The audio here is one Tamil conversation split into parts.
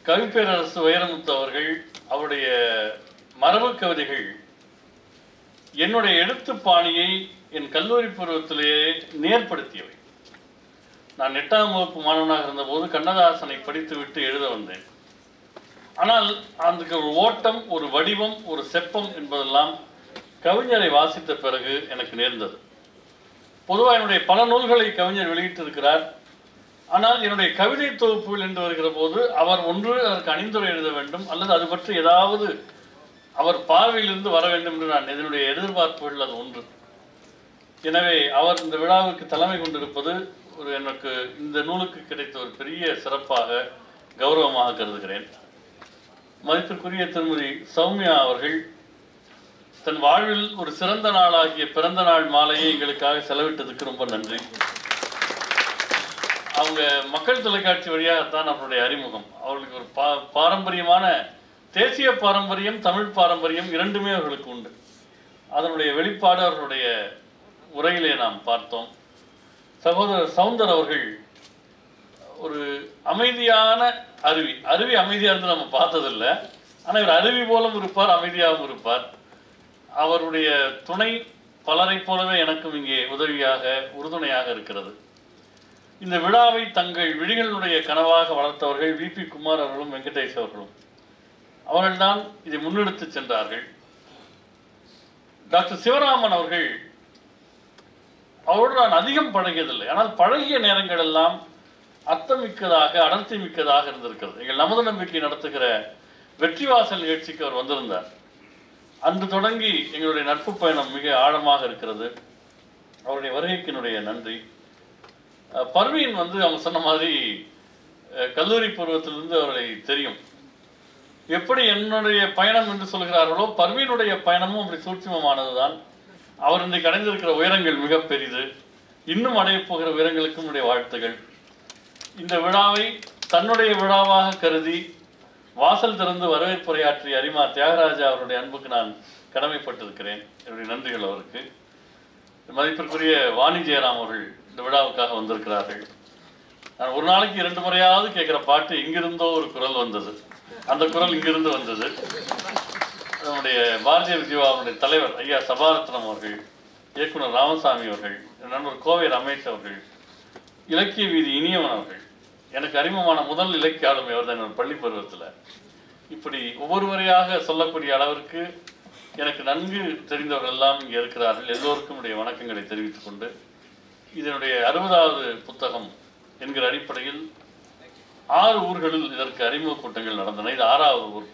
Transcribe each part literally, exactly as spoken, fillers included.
கவிப்பேரரசு வைரமுத்து அவர்கள் அவருடைய மரபு கவிதைகள் என்னுடைய எழுத்து பாணியை என் கல்லூரி பருவத்திலேயே நேர்படுத்தியவை. நான் எட்டாம் வகுப்பு மாணவனாக இருந்தபோது கண்ணதாசனை படித்துவிட்டு எழுத வந்தேன். ஆனால் அதுக்கு ஒரு ஓட்டம், ஒரு வடிவம், ஒரு செப்பம் என்பதெல்லாம் கவிஞரை வாசித்த பிறகு எனக்கு நேர்ந்தது. பொதுவாக என்னுடைய பல நூல்களை கவிஞர் வெளியிட்டிருக்கிறார். ஆனால் என்னுடைய கவிதை தொகுப்புகள் என்று வருகிற போது அவர் ஒன்று அதற்கு அணிந்துரை எழுத வேண்டும், அல்லது அது பற்றி ஏதாவது அவர் பார்வையிலிருந்து வர வேண்டும் என்று நான் இதனுடைய எதிர்பார்ப்புகள் அது ஒன்று. எனவே அவர் இந்த விழாவுக்கு தலைமை கொண்டிருப்பது ஒரு எனக்கு இந்த நூலுக்கு கிடைத்த ஒரு பெரிய சிறப்பாக, கௌரவமாக கருதுகிறேன். மதிப்பிற்குரிய திருமதி சௌமியா அவர்கள் தன் வாழ்வில் ஒரு சிறந்த நாளாகிய பிறந்த நாள் மாலையை எங்களுக்காக செலவிட்டதுக்கு ரொம்ப நன்றி. அவங்க மக்கள் தொலைக்காட்சி வழியாகத்தான் அவருடைய அறிமுகம். அவர்களுக்கு ஒரு பா பாரம்பரியமான தேசிய பாரம்பரியம், தமிழ் பாரம்பரியம் இரண்டுமே அவர்களுக்கு உண்டு. அதனுடைய வெளிப்பாடு அவர்களுடைய உரையிலே நாம் பார்த்தோம். சகோதரர் சவுந்தர் அவர்கள் ஒரு அமைதியான அருவி அருவி அமைதியாக இருந்து நம்ம பார்த்ததில்லை. ஆனால் இவர் அருவி போலும் இருப்பார், அமைதியாகவும் இருப்பார். அவருடைய துணை பலரை போலவே எனக்கும் இங்கே உதவியாக, உறுதுணையாக இருக்கிறது. இந்த விழாவை தங்கள் விழிகளுடைய கனவாக வளர்த்தவர்கள் வி பி குமார் அவர்களும் வெங்கடேஷ் அவர்களும். அவர்கள்தான் இதை முன்னெடுத்து சென்றார்கள். டாக்டர் சிவராமன் அவர்கள், அவரோடு நான் அதிகம் பழகியதில்லை, ஆனால் பழகிய நேரங்கள் எல்லாம் அர்த்தமிக்கதாக, அடர்த்தி மிக்கதாக இருந்திருக்கிறது. எங்கள் நமது நம்பிக்கை நடத்துகிற வெற்றிவாசல் நிகழ்ச்சிக்கு அவர் வந்திருந்தார். அன்று தொடங்கி எங்களுடைய நட்பு பயணம் மிக ஆழமாக இருக்கிறது. அவருடைய வருகைக்கு என்னுடைய நன்றி. பர்வீன் வந்து அவங்க சொன்ன மாதிரி கல்லூரி பருவத்திலிருந்து அவர்களை தெரியும். எப்படி என்னுடைய பயணம் என்று சொல்கிறார்களோ பர்வீனுடைய பயணமும் அப்படி சூட்சுமமானது தான். அவர் இன்றைக்கு அடைந்திருக்கிற உயரங்கள் மிக பெரிது. இன்னும் அடையப் போகிற உயரங்களுக்கும் என்னுடைய வாழ்த்துகள். இந்த விழாவை தன்னுடைய விழாவாக கருதி வாசல் திறந்து வரவேற்புரையாற்றிய அரிமா தியாகராஜா அவருடைய அன்புக்கு நான் கடமைப்பட்டிருக்கிறேன். என்னுடைய நன்றிகள் அவருக்கு. மதிப்பிற்குரிய வாணி ஜெயராம் அவர்கள் இந்த விழாவுக்காக வந்திருக்கிறார்கள். நான் ஒரு நாளைக்கு இரண்டு முறையாவது கேட்குற பாட்டு இங்கிருந்தோ ஒரு குரல் வந்தது. அந்த குரல் இங்கிருந்து வந்தது. நம்முடைய பாரதிய வித்யாவுடைய தலைவர் ஐயா சபாரத்னம் அவர்கள், இயக்குனர் ராமசாமி அவர்கள், நண்பர் கோவை ரமேஷ் அவர்கள், இலக்கிய வீதி இனியவன் அவர்கள். எனக்கு அறிமுகமான முதல் இலக்கிய ஆளுமை அவர் தான் என்னோட பள்ளி பருவத்தில். இப்படி ஒவ்வொருவரையாக சொல்லக்கூடிய அளவிற்கு எனக்கு நன்கு தெரிந்தவர்கள் எல்லாம் இங்கே இருக்கிறார்கள். எல்லோருக்கும் என்னுடைய வணக்கங்களை தெரிவித்துக் கொண்டு, இதனுடைய அறுபதாவது புத்தகம் என்கிற அடிப்படையில் ஆறு ஊர்களில் இதற்கு அறிமுக கூட்டங்கள் நடந்தன. இது ஆறாவது ஊர்.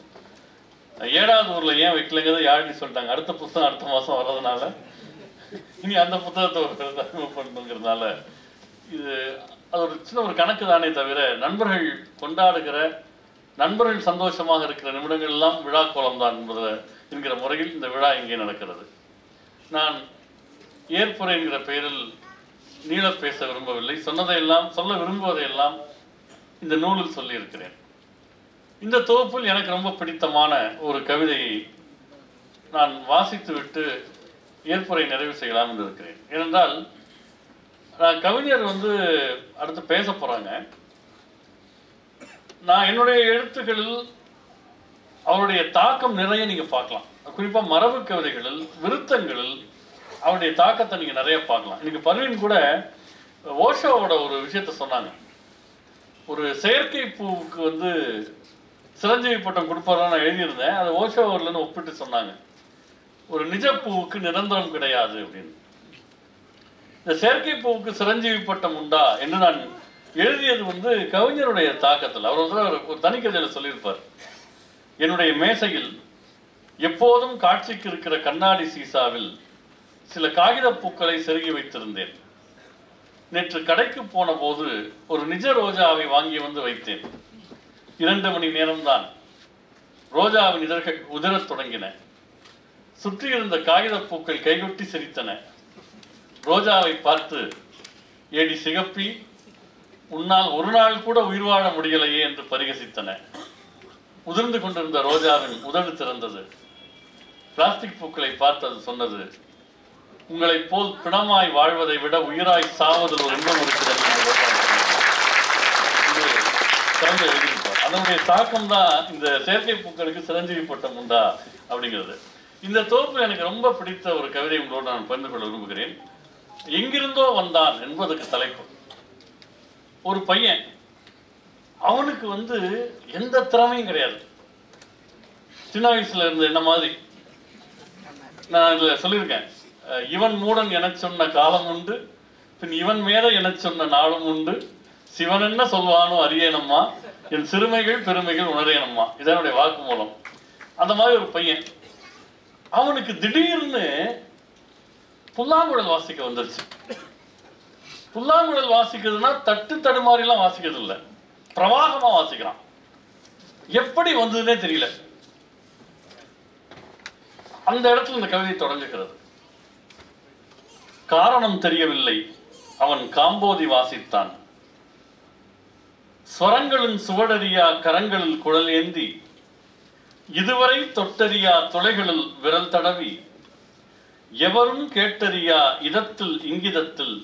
ஏழாவது ஊரில் ஏன் வைக்கலைங்கிறத யாழ்னி சொல்லிட்டாங்க. அடுத்த புத்தகம் அடுத்த மாதம் வர்றதுனால இனி அந்த புத்தகத்தை அறிமுகம் பண்ணுங்கிறதுனால இது அது ஒரு சின்ன ஒரு கணக்கு தானே தவிர, நண்பர்கள் கொண்டாடுகிற, நண்பர்கள் சந்தோஷமாக இருக்கிற நிமிடங்கள் எல்லாம் விழா கோலம் தான் என்பது என்கிற முறையில் இந்த விழா இங்கே நடக்கிறது. நான் ஏற்புரை என்கிற பெயரில் நீள பேச விரும்பவில்லை. சொன்னதையெல்லாம், சொல்ல விரும்புவதையெல்லாம் இந்த நூலில் சொல்லியிருக்கிறேன். இந்த தொகுப்பில் எனக்கு ரொம்ப பிடித்தமான ஒரு கவிதையை நான் வாசித்து விட்டு ஏற்புரை நிறைவு செய்யலாம் என்று இருக்கிறேன். ஏனென்றால் நான் கவிஞர் வந்து அடுத்து பேச போகிறாங்க. நான் என்னுடைய எழுத்துக்களில் அவருடைய தாக்கம் நிறைய நீங்கள் பார்க்கலாம். குறிப்பாக மரபு கவிதைகளில், விருத்தங்களில் அவருடைய தாக்கத்தை நீங்கள் நிறைய பார்க்கலாம். இன்னைக்கு பர்வீன் கூட ஓஷோவோட ஒரு விஷயத்த சொன்னாங்க. ஒரு செயற்கை பூவுக்கு வந்து சிரஞ்சீவி பட்டம் கொடுப்பாரு நான் எழுதியிருந்தேன். அது ஓஷோ அவர்லன்னு ஒப்பிட்டு சொன்னாங்க. ஒரு நிஜ பூவுக்கு நிரந்தரம் கிடையாது அப்படின்னு. இந்த செயற்கை பூவுக்கு சிரஞ்சீவி பட்டம் உண்டா என்று நான் எழுதியது வந்து கவிஞருடைய தாக்கத்தில். அவர் வந்து ஒரு தனிக்கதையில் சொல்லியிருப்பார். என்னுடைய மேசையில் எப்போதும் காட்சிக்கு இருக்கிற கண்ணாடி சீசாவில் சில காகித பூக்களை செருகி வைத்திருந்தேன். நேற்று கடைக்கு போன போது ஒரு நிஜ ரோஜாவை வாங்கி வந்து வைத்தேன். இரண்டு மணி நேரம்தான். ரோஜாவின் இதழ்கள் உதிரத் தொடங்கின. சுற்றியிருந்த காகித பூக்கள் கைகொட்டி சிரித்தன. ரோஜாவை பார்த்து, ஏடி சிகப்பி, உன்னால் ஒரு நாள் கூட உயிர் வாழ முடியலையே என்று பரிகசித்தன. உதிர்ந்து கொண்டிருந்த ரோஜாவின் உதடு திறந்தது. பிளாஸ்டிக் பூக்களை பார்த்து அது சொன்னது, உங்களை போல் பிணமாய் வாழ்வதை விட உயிராய் சாவதில் ஒரு இன்பம் இருக்கிறது. எழுதியிருப்பார். அதனுடைய தாக்கம் தான் இந்த செயற்கை பூக்களுக்கு சிரஞ்சீவி பட்டம் உண்டா அப்படிங்கிறது. இந்த தொகுப்பில் எனக்கு ரொம்ப பிடித்த ஒரு கவிதை உங்களோடு நான் பகிர்ந்து கொள்ள விரும்புகிறேன். எங்கிருந்தோ வந்தான் என்பதற்கு தலைப்பு. ஒரு பையன், அவனுக்கு வந்து எந்த திறமையும் கிடையாது. சின்ன வயசுல இருந்து என்ன மாதிரி நான் இதுல சொல்லியிருக்கேன், இவன் மூடன் என சொன்ன காலம் உண்டு, பின் இவன் மேல என சொன்ன நாளும் உண்டு, சிவன் என்ன சொல்வானோ அறியேனம்மா, என் சிறுமைகள் பெருமைகள் உணரேனம்மா. இதனுடைய வாக்கு மூலம். அந்த மாதிரி ஒரு பையன், அவனுக்கு திடீர்னு புல்லாங்குழல் வாசிக்க வந்துருச்சு. புல்லாங்குழல் வாசிக்கிறதுனா தட்டு தடுமாறிலாம் வாசிக்கிறது இல்லை, பிரவாகமா வாசிக்கிறான். எப்படி வந்ததுன்னே தெரியல. அந்த இடத்துல இந்த கவிதை தொடங்குகிறது. காரணம் தெரியவில்லை, அவன் காம்போதி வாசித்தான். ஸ்வரங்களின் சுவடறியா கரங்களில் குழல் ஏந்தி, இதுவரை தொட்டறியா துளைகளில் விரல் தடவி, எவரும் கேட்டறியா இதத்தில் இங்கிதத்தில்,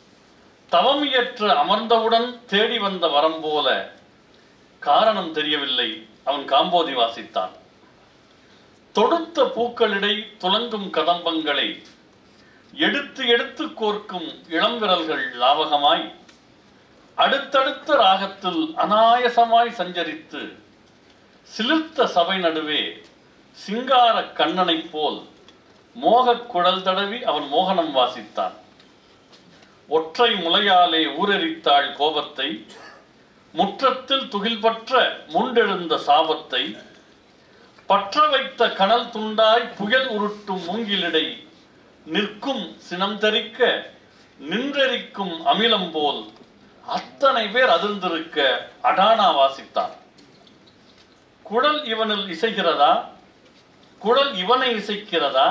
தவமியற்ற அமர்ந்தவுடன் தேடி வந்த வரம் போல, காரணம் தெரியவில்லை, அவன் காம்போதி வாசித்தான். தொடுத்த பூக்களிடை துலங்கும் கதம்பங்களை எடுத்து எடுத்து கோர்க்கும் இளம் விரல்கள் லாவகமாய், அடுத்தடுத்த ராகத்தில் அநாயசமாய் சஞ்சரித்து, சிலிர்த்த சபை நடுவே சிங்கார கண்ணனை போல் மோகக் குழல் தடவி அவன் மோகனம் வாசித்தான். ஒற்றை முளையாலே ஊரெரித்தாள் கோபத்தை, முற்றத்தில் துகில்பற்ற முண்டெழுந்த சாபத்தை, பற்ற வைத்த கனல் துண்டாய் புயல் உருட்டும் மூங்கிலிடை நிற்கும் சினம் தரிக்க நின்றெரிக்கும் அமிலம் போல் அத்தனை பேர் அதிர்ந்திருக்க அடானா வாசித்தான். குழல் இவனில் இசைக்கிறதா, குழல் இவனை இசைக்கிறதா,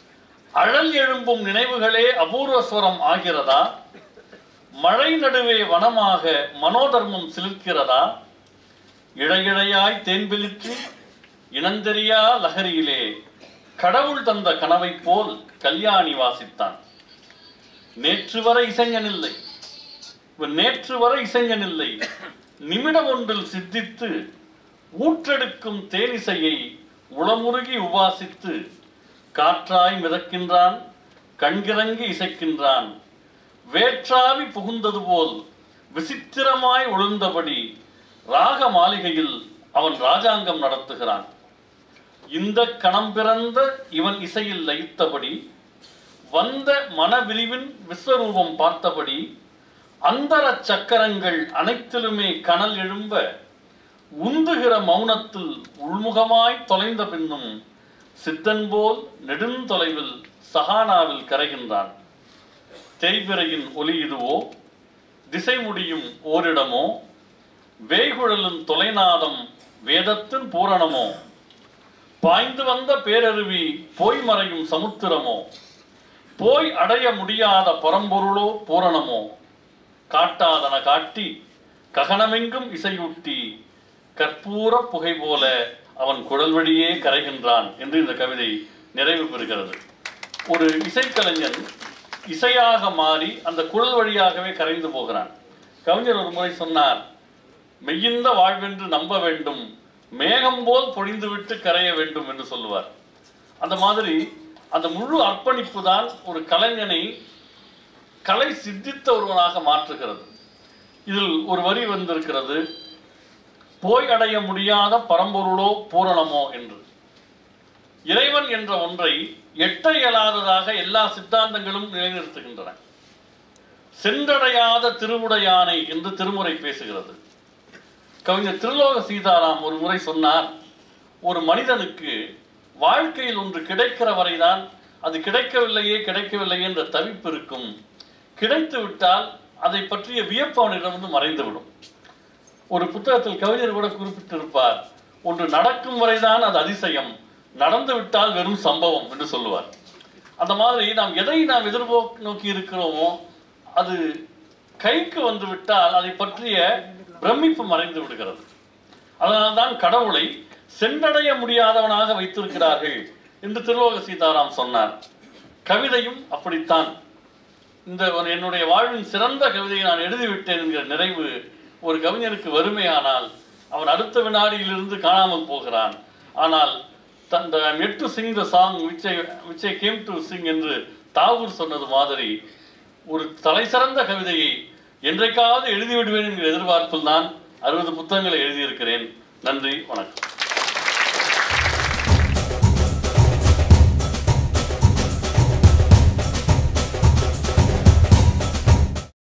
அழல் எழும்பும் நினைவுகளே அபூர்வஸ்வரம் ஆகிறதா, மழை நடுவே வனமாக மனோதர்மம் சிலிர்க்கிறதா, இழையிழையாய் தேன்பிலிற்று இனந்தெரியா லகரியிலே கடவுள் தந்த கனவை போல் கல்யாணி வாசித்தான். நேற்று வரை இசைஞனில்லை, நேற்று வரை இசைஞனில்லை, நிமிடம் ஒன்றில் சித்தித்து ஊற்றெடுக்கும் தேனிசையை உளமுருகி உபாசித்து, காற்றாய் மிதக்கின்றான், கண்கிறங்கி இசைக்கின்றான், வேற்றாவி புகுந்தது போல் விசித்திரமாய் ஒழுந்தபடி ராக மாளிகையில் அவன் ராஜாங்கம் நடத்துகிறான். இந்த கணம் பிறந்த இவன் இசையில் லயித்தபடி, வந்த மனவிரிவின் விஸ்வரூபம் பார்த்தபடி, அந்தர சக்கரங்கள் அனைத்திலுமே கனல் எழும்ப, உந்துகிற மௌனத்தில் உள்முகமாய் தொலைந்த பின்னும் சித்தன் போல் நெடுந்தொலைவில் சஹானாவில் கரைகின்றான். தேய்பிரையின் ஒலி இதுவோ, திசை முடியும் ஓரிடமோ, வேய்குழலின் தொலைநாதம் வேதத்தின் பூரணமோ, பாய்ந்து வந்த பேரருவி போய் மறையும் சமுத்திரமோ, போய் அடைய முடியாத பரம்பொருளோ பூரணமோ, காட்டாதன காட்டி ககனமெங்கும் இசையூட்டி கற்பூர புகை போல அவன் குழல் வழியே கரைகின்றான் என்று இந்த கவிதை நிறைவு பெறுகிறது. ஒரு இசைக்கலைஞன் இசையாக மாறி அந்த குழல் வழியாகவே கரைந்து போகிறான். கவிஞர் ஒரு முறை சொன்னார், மெய்யிந்த வாழ்வென்று நம்ப வேண்டும், மேகம் போல் பொழிந்துவிட்டு கரைய வேண்டும் என்று சொல்லுவார். அந்த மாதிரி அந்த முழு அர்ப்பணிப்பு தான் ஒரு கலைஞனை கலை சித்தித்த ஒருவனாக மாற்றுகிறது. இதில் ஒரு வரி வந்திருக்கிறது, போய் அடைய முடியாத பரம்பொருளோ பூரணமோ என்று. இறைவன் என்ற ஒன்றை எட்ட இயலாததாக எல்லா சித்தாந்தங்களும் நிலைநிறுத்துகின்றன. சென்றடையாத திருவுடையானை என்று திருமுறை பேசுகிறது. கவிஞர் திருலோக சீதாராம் ஒரு முறை சொன்னார், ஒரு மனிதனுக்கு வாழ்க்கையில் ஒன்று கிடைக்கிற வரைதான் அது கிடைக்கவில்லையே கிடைக்கவில்லையே என்ற தவிப்பு இருக்கும். கிடைத்து விட்டால் அதை பற்றிய வியப்பு அவனிடமிருந்து மறைந்துவிடும். ஒரு புத்தகத்தில் கவிஞர் கூட குறிப்பிட்டிருப்பார், ஒன்று நடக்கும் வரைதான் அது அதிசயம், நடந்து விட்டால் வெறும் சம்பவம் என்று சொல்லுவார். அந்த மாதிரி நாம் எதை நாம் எதிர்போக்கு நோக்கி இருக்கிறோமோ அது கைக்கு வந்து விட்டால் அதை பற்றிய பிரமிப்பு மறைந்து விடுகிறது. அதனால்தான் கடவுளை சென்றடைய முடியாதவனாக வைத்திருக்கிறார்கள் என்று திருலோக சீதாராம் சொன்னார். கவிதையும் அப்படித்தான். இந்த ஒரு என்னுடைய வாழ்வின் சிறந்த கவிதையை நான் எழுதிவிட்டேன் என்கிற நிறைவு ஒரு கவிஞருக்கு வறுமையானால் அவன் அடுத்த வினாடியிலிருந்து காணாமல் போகிறான். ஆனால் தந்த yet to sing the song which I, which I came to sing என்று தாகூர் சொன்னது மாதிரி ஒரு தலை சிறந்த கவிதையை என்றைக்காவது எழுதிவிடுவேன் என்கிற எதிர்பார்ப்பில் நான் அறுபது புத்தகங்களை எழுதியிருக்கிறேன். நன்றி, வணக்கம்.